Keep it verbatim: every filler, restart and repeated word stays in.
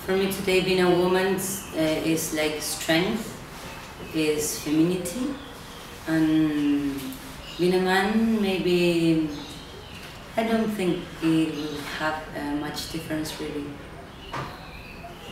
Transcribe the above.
For me today, being a woman uh, is like strength, is femininity, and being a man, maybe I don't think it will have uh, much difference really.